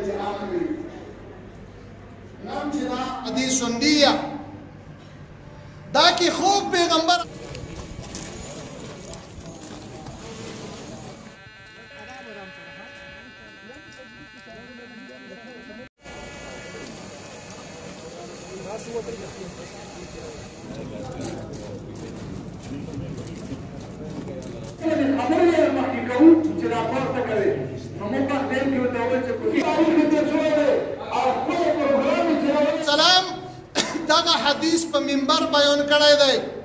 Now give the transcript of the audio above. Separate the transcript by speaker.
Speaker 1: نام چې دا حدیث سندیه دا کې خوب پیغمبر سلام دغه حدیث په منبر بیان کړی دی